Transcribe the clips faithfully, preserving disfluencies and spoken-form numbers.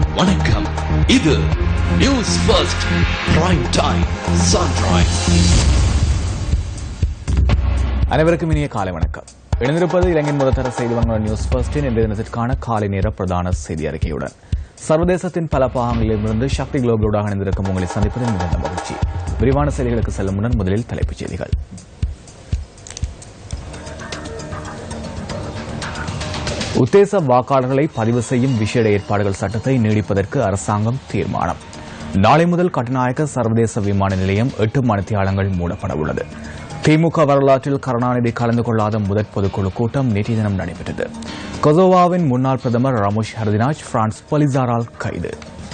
வணக்கம். இது News First Prime Time Sunrise. அனைவருக்கும் இனிய காலை வணக்கம். இணைந்திருப்பது இலங்கையின் முதற்தர செய்தி வழங்குகிற நியூஸ் ஃபர்ஸ்டின் இன்றைய தினத்திற்கான காலை நேர பிரதான செய்தி அறிக்கையுடன் சர்வதேசத்தின் பல பாகங்களிலிருந்து சக்தி குளோபலோடாக இணைந்திருக்கும் உங்களை சந்திப்பதில் மிகுந்த மகிழ்ச்சி. விரிவான செய்திகளுக்கு செல்லும் முன்னர் முதலில் தலைப்புச் செய்திகள். உத்தேச வாக்காளர்களை பதிவு செய்யும் விசேட ஏற்பாடுகள் சட்டத்தை நீடிப்பதற்கு அரசாங்கம் தீர்மானம். நாளை முதல் கட்டுநாயக்க சர்வதேச விமான நிலையம் எட்டு மணித்தியாலங்கள் மூடப்பட உள்ளது. திமுக வரலாற்றில் கருணாநிதி கலந்து கொள்ளாத முதற் பொதுக்குழு கூட்டம் நேற்றைய தினம் நடைபெற்றது. கொசோவாவின் முன்னாள் பிரதமர் ரமோஷ் ஹர்தினாஜ் பிரான்ஸ் போலீசாரால் கைது.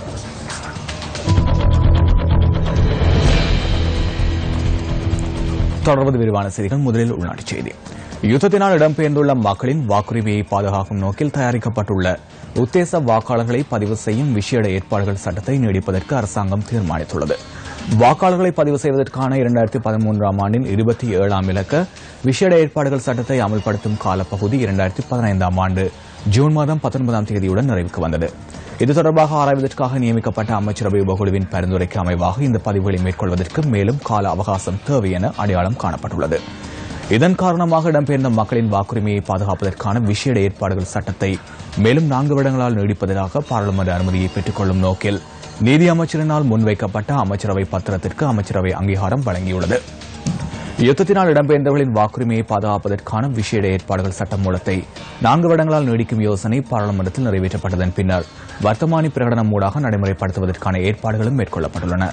தொடர்வது விரிவான செய்திகள். முதலில் உள்நாட்டுச் செய்தி. யுத்தத்தினால் இடம்பெயர்ந்துள்ள மக்களின் வாக்குரிமையை பாதுகாக்கும் நோக்கில் தயாரிக்கப்பட்டுள்ள உத்தேச வாக்காளர்களை பதிவு செய்யும் விசேட ஏற்பாடுகள் சட்டத்தை நீடிப்பதற்கு அரசாங்கம் தீர்மானித்துள்ளது. வாக்காளர்களை பதிவு செய்வதற்கான இரண்டாயிரத்தி பதிமூன்றாம் ஆண்டின் இருபத்தி ஏழாம் இலக்க விசேட ஏற்பாடுகள் சட்டத்தை அமல்படுத்தும் காலப்பகுதி இரண்டாயிரத்தி பதினைந்தாம் ஆண்டு ஜூன் மாதம் பத்தொன்பதாம் தேதியுடன் நிறைவுக்கு வந்தது. இது தொடர்பாக ஆராய்வதற்காக நியமிக்கப்பட்ட அமைச்சரவை உபகுழுவின் பரிந்துரைக்கு அமைவாக இந்த பதிவுகளை மேற்கொள்வதற்கு மேலும் கால அவகாசம் தேவை என அடையாளம் காணப்பட்டுள்ளது. இதன் காரணமாக இடம்பெயர்ந்த மக்களின் வாக்குரிமையை பாதுகாப்பதற்கான விசேட ஏற்பாடுகள் சட்டத்தை மேலும் நான்கு வருடங்களால் நீடிப்பதற்காக பாராளுமன்ற அனுமதியை பெற்றுக் கொள்ளும் நோக்கில் நீதி அமைச்சரினால் முன்வைக்கப்பட்ட அமைச்சரவை பத்திரத்திற்கு அமைச்சரவை அங்கீகாரம் வழங்கியுள்ளது. யுத்தத்தினால் இடம்பெயர்ந்தவர்களின் வாக்குரிமையை பாதுகாப்பதற்கான விசேட ஏற்பாடுகள் சட்ட மூலத்தை நான்கு வருடங்களால் நீடிக்கும் யோசனை பாராளுமன்றத்தில் நிறைவேற்றப்பட்டதன் பின்னர் வர்த்தமானி பிரகடனம் ஊடாக நடைமுறைப்படுத்துவதற்கான ஏற்பாடுகளும் மேற்கொள்ளப்பட்டுள்ளன.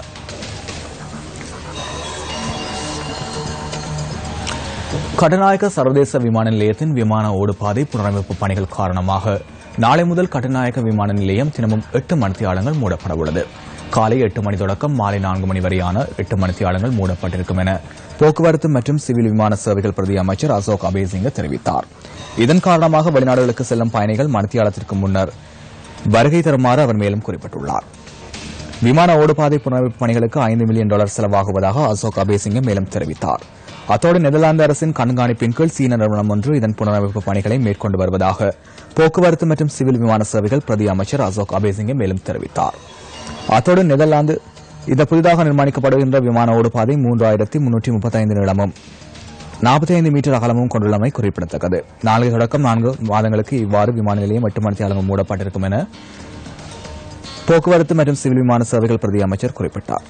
கட்டுநாயக்க சர்வதேச விமான நிலையத்தின் விமான ஓடுபாதை புனரமைப்பு பணிகள் காரணமாக நாளை முதல் கட்டுநாயக்க விமான நிலையம் தினமும் எட்டு மணித்தியாலங்கள் மூடப்பட உள்ளது. காலை எட்டு மணி தொடக்கம் மாலை நான்கு மணி வரையான எட்டு மணித்தியாலங்கள் மூடப்பட்டிருக்கும் என போக்குவரத்து மற்றும் சிவில் விமான சேவைகள் பிரதி அமைச்சர் அசோக் அபேசிங்க தெரிவித்தார். இதன் காரணமாக வெளிநாடுகளுக்கு செல்லும் பயணிகள் மணித்தியாலத்திற்கு முன்னர் வருகை தருமாறு அவர் மேலும் குறிப்பிட்டுள்ளார். விமான ஓடுபாதை புனரமைப்பு பணிகளுக்கு ஐந்து மில்லியன் டாலர் செலவாகுவதாக அசோக் அபேசிங்க மேலும் தெரிவித்தார். அத்தோடு நெதர்லாந்து அரசின் கண்காணிப்பின் கீழ் சீன நிறுவனம் ஒன்று இதன் புனரமைப்பு பணிகளை மேற்கொண்டு வருவதாக போக்குவரத்து மற்றும் சிவில் விமான சேவைகள் பிரதி அமைச்சர் அசோக் அபேசிங்க மேலும் தெரிவித்தார். அத்தோடு நெதர்லாந்து இந்த புதிதாக நிர்மாணிக்கப்படுகின்ற விமான ஓடுபாதை மூன்றாயிரத்தி முன்னூற்றி முப்பத்தி ஐந்து நீளமும் நாற்பத்தி ஐந்து மீட்டர் அகலமும் கொண்டுள்ளமை குறிப்பிடத்தக்கது. நான்கு தொடக்கம் நான்கு மாதங்களுக்கு இவ்வாறு விமான நிலையம் எட்டு மணித்தியாலங்கள் மூடப்பட்டிருக்கும் என போக்குவரத்து மற்றும் சிவில் விமான சேவைகள் பிரதி அமைச்சர் குறிப்பிட்டார்.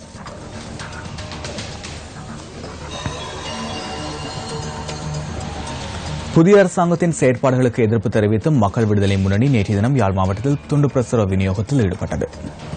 புதிய அரசாங்கத்தின் செயற்பாடுகளுக்கு எதிர்ப்பு தெரிவித்து மக்கள் விடுதலை முன்னணி நேற்றைய தினம் யாழ் மாவட்டத்தில் துண்டு பிரசுர விநியோகத்தில் ஈடுபட்டது.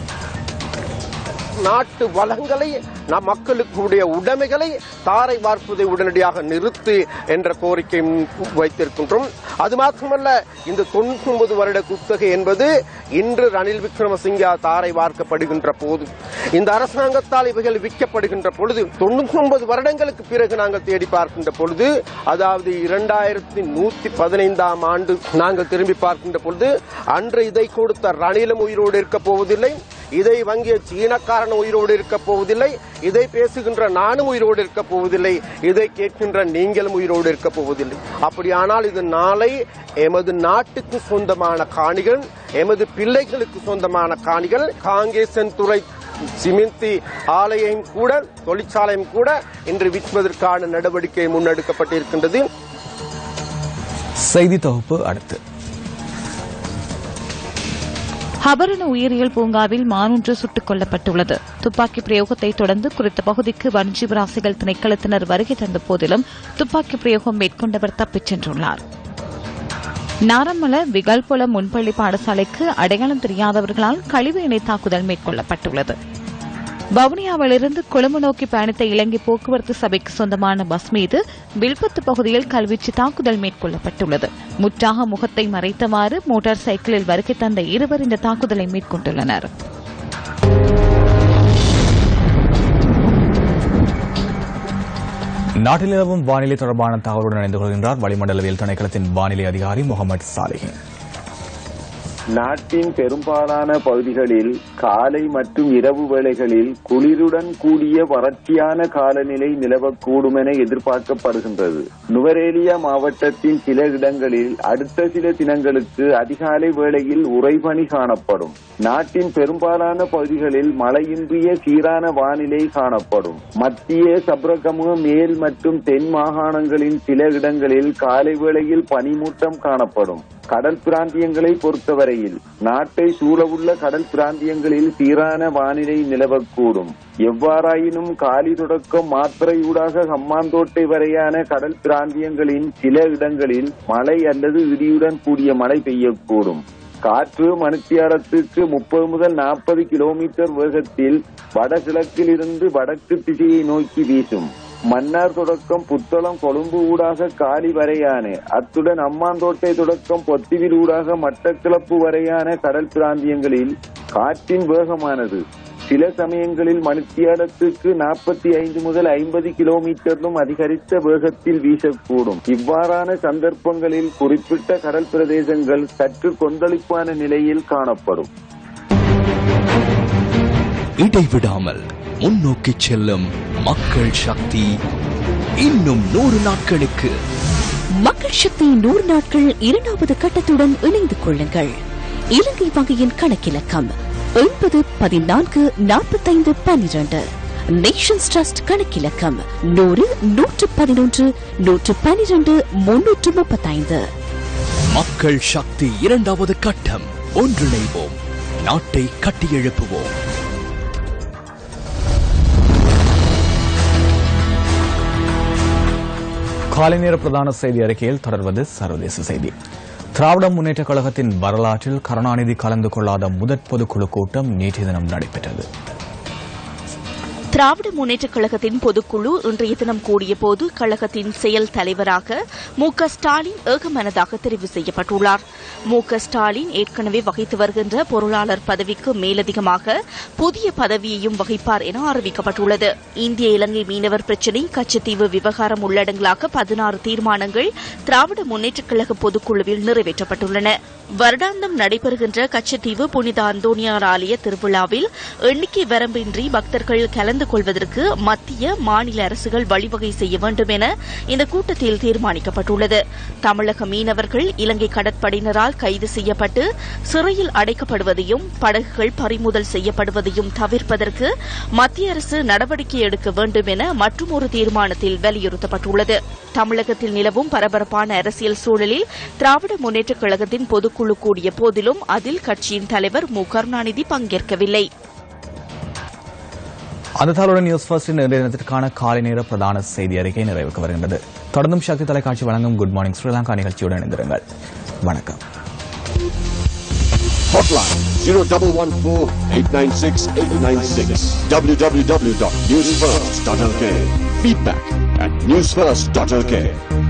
நாட்டு வளங்களை நம் மக்களுடைய உடைமைகளை தாரை வார்ப்பதை உடனடியாக நிறுத்து என்ற கோரிக்கை வைத்திருக்கின்றோம். அது மாத்திரமல்ல, இந்த தொண்ணூற்றி ஒன்பது வருட குத்தகை என்பது இன்று ரணில் விக்ரமசிங்கா தாரை வார்க்கப்படுகின்ற போது, இந்த அரசாங்கத்தால் இவைகள் விற்கப்படுகின்ற பொழுது, தொண்ணூற்றி ஒன்பது வருடங்களுக்கு பிறகு நாங்கள் தேடி பார்க்கின்ற பொழுது, அதாவது இரண்டாயிரத்தி நூத்தி பதினைந்தாம் ஆண்டு நாங்கள் திரும்பி பார்க்கின்ற பொழுது, அன்று இதை கொடுத்த ரணிலும் உயிரோடு இருக்க போவதில்லை, இதை வங்கிய சீனக்காரன் உயிரோடு இருக்க போவதில்லை, இதை பேசுகின்ற நானும் உயிரோடு இருக்க போவதில்லை, இதை கேட்கின்ற நீங்களும் உயிரோடு இருக்க போவதில்லை. அப்படியானால் இது நாளை எமது நாட்டுக்கு சொந்தமான காணிகள், எமது பிள்ளைகளுக்கு சொந்தமான காணிகள். காங்கேசன் துறை சிமெந்தி ஆலையையும் கூட தொழிற்சாலையும் கூட இன்று விற்பதற்கான நடவடிக்கை முன்னெடுக்கப்பட்டிருக்கின்றது. செய்தி தொகுப்பு அடுத்து. ஹபரண உயிரியல் பூங்காவில் மானொன்று சுட்டுக் கொல்லப்பட்டுள்ளது. துப்பாக்கி பிரயோகத்தை தொடர்ந்து குறித்த பகுதிக்கு வனஜீவராசிகள் திணைக்களத்தினர் வருகை தந்த போதிலும் துப்பாக்கி பிரயோகம் மேற்கொண்டவர் தப்பிச் சென்றுள்ளார். நாரமல விகல்பொல முன்பள்ளி பாடசாலைக்கு அடையாளம் தெரியாதவர்களால் கழிவு எண்ணெய் தாக்குதல் மேற்கொள்ளப்பட்டுள்ளது. வவுனியாவிலிருந்து கொழும்பு நோக்கி பயணித்த இலங்கை போக்குவரத்து சபைக்கு சொந்தமான பஸ் மீது வில்பத்து பகுதியில் கல்வீச்சு தாக்குதல் மேற்கொள்ளப்பட்டுள்ளது. முற்றாக முகத்தை மறைத்தவாறு மோட்டார் சைக்கிளில் வருகை தந்த இருவர் இந்த தாக்குதலை மேற்கொண்டுள்ளனர். நாட்டில் நிலவும் வானிலை தொடர்பான தகவலுடன் இணைந்து கொள்கின்றார் வளிமண்டலவியல் திணைக்களத்தின் வானிலை அதிகாரி முகமது சாலிஹின். நாட்டின் பெரும்பாலான பகுதிகளில் காலை மற்றும் இரவு வேளைகளில் குளிருடன் கூடிய வறட்சியான காலநிலை நிலவக்கூடும் என எதிர்பார்க்கப்படுகின்றது. நுவரேலியா மாவட்டத்தின் சில இடங்களில் அடுத்த சில தினங்களுக்கு அதிகாலை வேளையில் உறைபனி காணப்படும். நாட்டின் பெரும்பாலான பகுதிகளில் மழையின்றிய சீரான வானிலை காணப்படும். மத்திய சப்ரகமுக மேல் மற்றும் தென் மாகாணங்களின் சில இடங்களில் காலை வேளையில் பனிமூட்டம் காணப்படும். கடல் பிராந்தியங்களை பொறுத்தவரையில் நாட்டை சூழவுள்ள கடல் பிராந்தியங்களில் சீரான வானிலை நிலவக்கூடும். எவ்வாறாயினும் காலி தொடக்கம் மாத்திரையூடாக ஹம்மாந்தோட்டை வரையான கடல் பிராந்தியங்களின் சில இடங்களில் மழை அல்லது இடியுடன் கூடிய மழை பெய்யக்கூடும். காற்று மணித்தியாலத்துக்கு முப்பது முதல் நாற்பது கிலோமீட்டர் வேகத்தில் வடகிழக்கில் இருந்து வடக்கு திசையை நோக்கி வீசும். மன்னார் தொடக்கம் புத்தளம் கொழும்பு ஊடாக காலி வரையான அத்துடன் அம்மாந்தோட்டை தொடக்கம் பொத்திவில் ஊடாக மட்டக்களப்பு வரையான கடல் பிராந்தியங்களில் காற்றின் வேகமானது சில சமயங்களில் மணித்தியாலத்துக்கு நாற்பத்தி ஐந்து முதல் ஐம்பது கிலோமீட்டரிலும் அதிகரித்த வேகத்தில் வீசக்கூடும். இவ்வாறான சந்தர்ப்பங்களில் குறிப்பிட்ட கடல் பிரதேசங்கள் சற்று கொந்தளிப்பான நிலையில் காணப்படும். இடைவிடாமல் முன்னோக்கி செல்லும் மக்கள் சக்தி இன்னும் நூறு நாட்களுக்கு. மக்கள் சக்தி நூறு நாட்கள் இரண்டாவது கட்டத்துடன் இணைந்து கொள்ளுங்கள். இலங்கை வங்கியின் கணக்கிலக்கம் ஒன்பது பதினான்கு நாற்பத்தைந்து பன்னிரண்டு. நேஷன்ஸ் ட்ரஸ்ட் கணக்கிலக்கம் நூறு நூற்று பதினொன்று நூற்று பன்னிரண்டு முன்னூற்று முப்பத்தைந்து. மக்கள் சக்தி இரண்டாவது கட்டம். ஒன்றிணைவோம், நாட்டை கட்டியெழுப்புவோம். காலை நேர பிரதான செய்தி அறிக்கையில் தொடர்வது சர்வதேச செய்தி. திராவிட முன்னேற்ற கழகத்தின் வரலாற்றில் கருணாநிதி கலந்து கொள்ளாத முதற் பொதுக்குழு கூட்டம் நேற்றைய தினம் நடைபெற்றது. திராவிட முன்னேற்றக் கழகத்தின் பொதுக்குழு இன்றைய தினம் கூடிய போது கழகத்தின் செயல் தலைவராக மு க ஸ்டாலின் ஏகமனதாக தெரிவு செய்யப்பட்டுள்ளார். மு க ஸ்டாலின் ஏற்கனவே வகித்து வருகின்ற பொருளாளர் பதவிக்கு மேலதிகமாக புதிய பதவியையும் வகிப்பார் என அறிவிக்கப்பட்டுள்ளது. இந்திய இலங்கை மீனவர் பிரச்சினை, கச்சத்தீவு விவகாரம் உள்ளடங்கலாக பதினாறு தீர்மானங்கள் திராவிட முன்னேற்றக் கழக பொதுக்குழுவில் நிறைவேற்றப்பட்டுள்ளன. வருடாந்தம் நடைபெறுகின்ற கச்சத்தீவு புனித அந்தோனியார் ஆலய திருவிழாவில் எண்ணிக்கை வரம்பின்றி பக்தர்கள் கலந்து கொள்வதற்கு மத்திய மாநில அரசுகள் வழிவகை செய்ய வேண்டும் என இந்த கூட்டத்தில் தீர்மானிக்கப்பட்டுள்ளது. தமிழக மீனவர்கள் இலங்கை கடற்படையினரால் கைது செய்யப்பட்டு சிறையில் அடைக்கப்படுவதையும் படகுகள் பறிமுதல் செய்யப்படுவதையும் தவிர்ப்பதற்கு மத்திய அரசு நடவடிக்கை எடுக்க வேண்டும் என மற்றொரு தீர்மானத்தில் வலியுறுத்தப்பட்டுள்ளது. தமிழகத்தில் நிலவும் பரபரப்பான அரசியல் சூழலில் திராவிட முன்னேற்றக் கழகத்தின் பொதுக்குழு கூடிய போதிலும் அதில் கட்சியின் தலைவர் மு கருணாநிதி பங்கேற்கவில்லை. அந்த தாளுடன் நியூஸ் ஃபர்ஸ்டின் இன்றைய தினத்திற்கான காலை நேர பிரதான செய்தி அறிக்கை நிறைவுக்கு வருகின்றது. தொடர்ந்தும் சக்தி தொலைக்காட்சி வழங்கும் குட் மார்னிங் ஸ்ரீலங்கா நிகழ்ச்சியுடன் இணைந்திருங்கள். வணக்கம். Hotline zero one one four eight nine six eight nine six w w w dot news first dot l k. Feedback at news first dot l k.